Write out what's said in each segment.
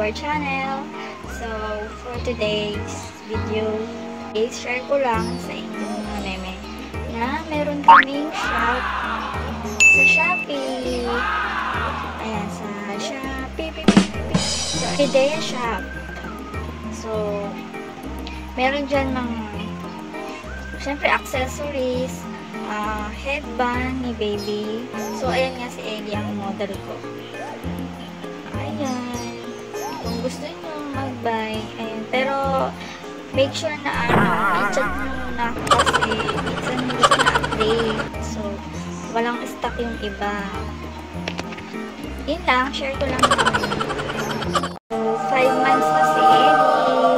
our channel. So, for today's video, share ko lang sa inyo mga meme na meron kaming shop sa Shopee. Ayan, sa Shopee. So, Midea shop. So, meron dyan mga syempre accessories, headband ni baby. So, ayan nga si Elie ang model ko. Ayan. Kung gusto nyo mag-buy, ayan. Pero, make sure na i-chat nyo muna kasi minsan hindi ko na-update. So, walang stock yung iba. Yun lang, share ko lang naman. So, 5 months na si Elie.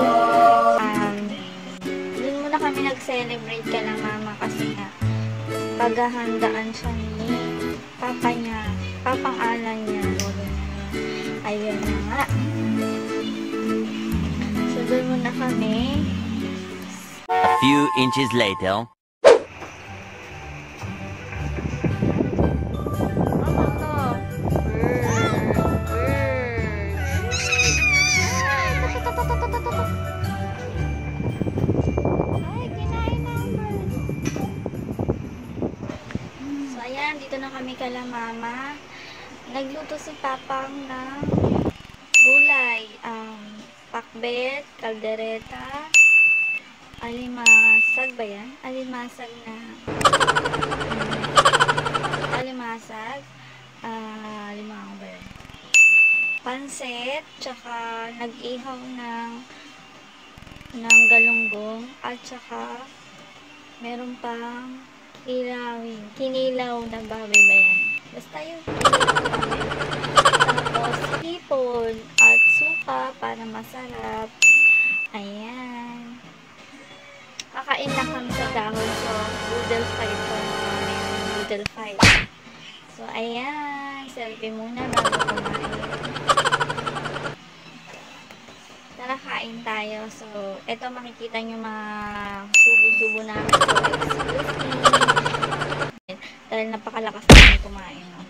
Dun muna kami nag-celebrate ka lang mama kasi nga paghahandaan siya ni papa niya, papang Alan niya. Ayun na nga. So, dun muna kami. A few inches later. Dito na kami kala mama. Nagluto si papang ng gulay. Pakbet, kaldereta, alimasag ba yan? Alimasag na alimasag alimango ba yan? Pansit, tsaka nag-ihaw ng galunggong at tsaka meron pang kinilaw na baboy ba yan? Basta yun. Tapos, hipon at suka para masarap. Ayan. Kakain na kami sa dahon. So, boodle 5 po. Boodle 5. So, ayan. Selfie muna bago kumain. Tara, kain tayo. So, eto makikita nyo mga subo-subo namin. So, excuse me. Dahil napakalakas namin kumain. No?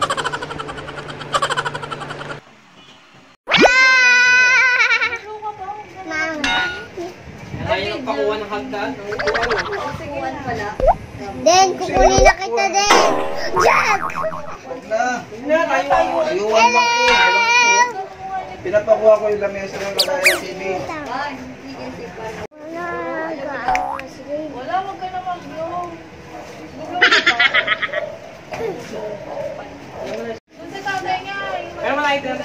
Ayaw pakuha ng hagdan. Kukuhan pala. Den, kukunin na kita, Den! Jack! Ayuan lang po. Pinapakuha ko yung lamesa ng kagaya ng TV. Wala, wag ka na mag-vlog. Kung sa tatay nga. Pero malait na.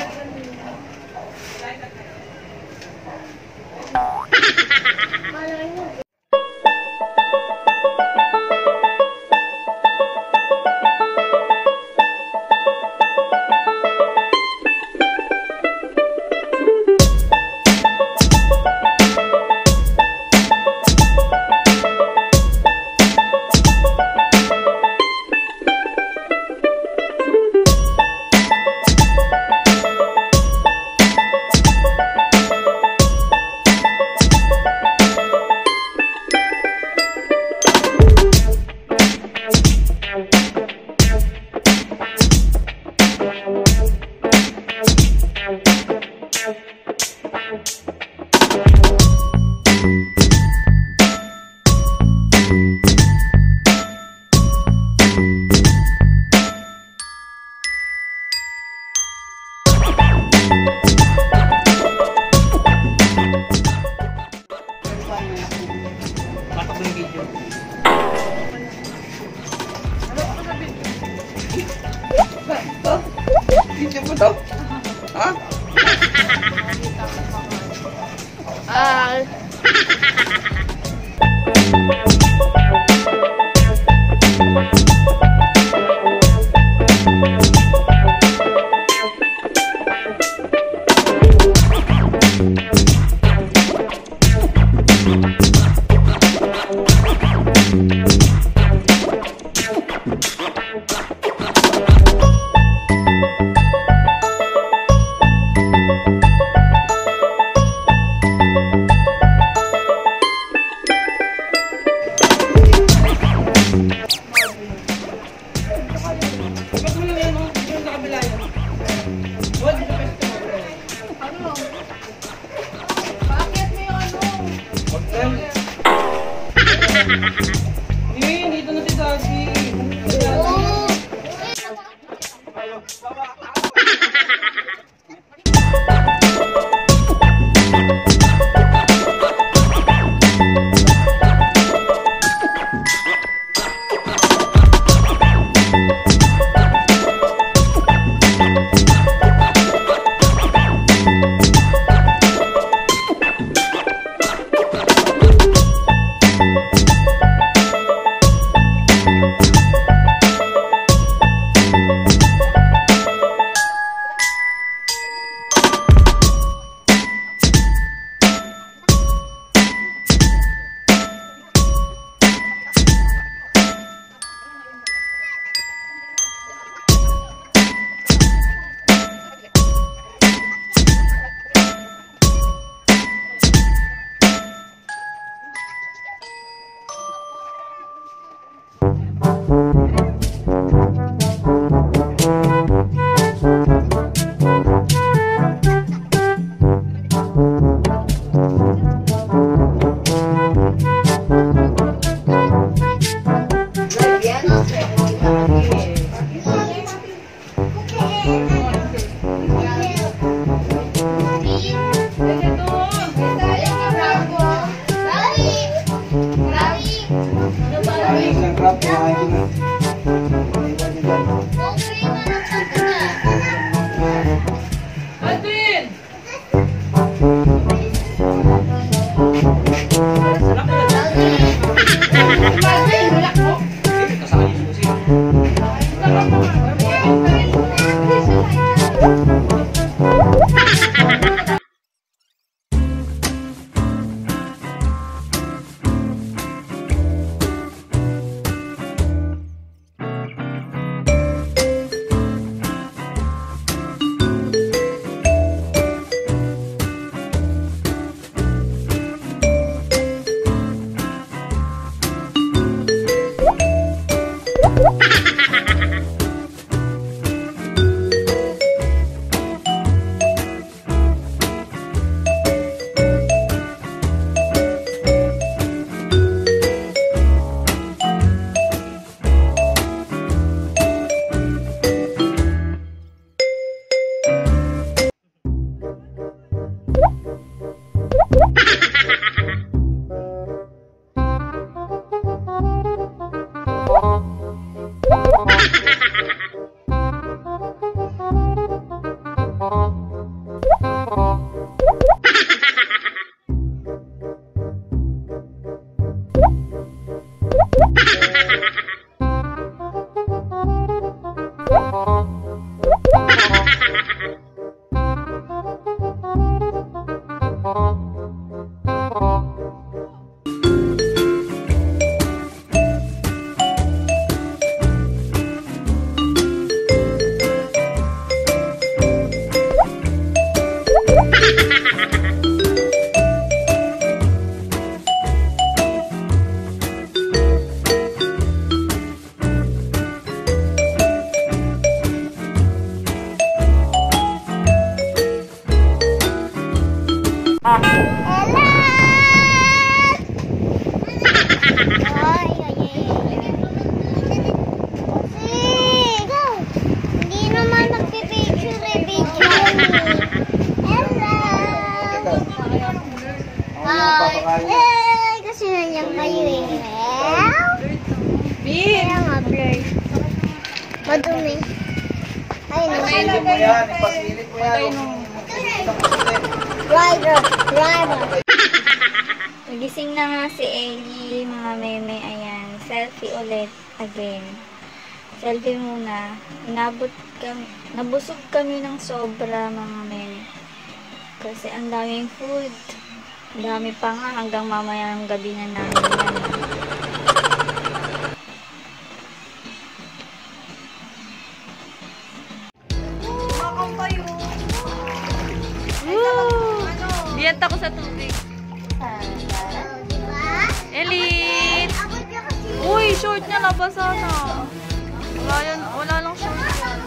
Video mo to? Ha? Dito na si Daddy. Kasi nandiyan kayo eh. Kaya nga blur. Madumi. Ayun. Ipasilip mo yan. Ipasilip mo yan. Driver. Nagising na nga si Elie, mga meme. Ayan, selfie ulit again. Selfie muna. Nabusog kami ng sobra, mga meme. Kasi ang daming food. Ang dami pa nga hanggang mamaya ng gabi na namin yan. Biyanta ko sa tubig. Elie! Uy, short niya nabasa na. Wala lang short yan.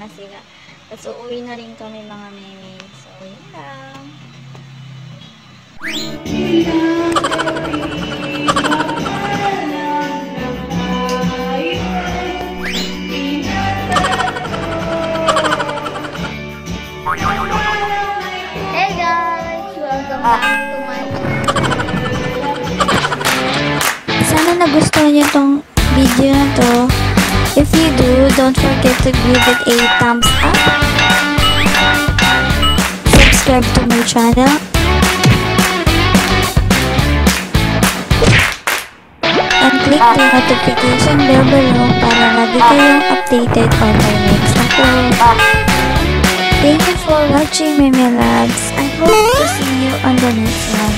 na sila. Tapos uuwi na rin kami mga meme. So, yun lang. Hey guys! Welcome back to my Sana nagustuhan niyo tong video na to. If you do, don't forget to give it a thumbs up. Subscribe to my channel. And click the notification bell below para lagi kayong updated on my next upload. Thank you for watching, Meme Loves. I hope to see you on the next one.